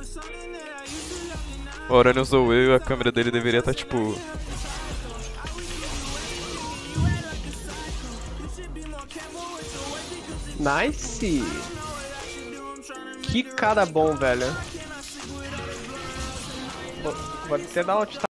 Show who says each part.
Speaker 1: O Aurélio usou eu e a câmera dele deveria estar tipo.
Speaker 2: Nice! Que cara bom, velho. Vou até dar uma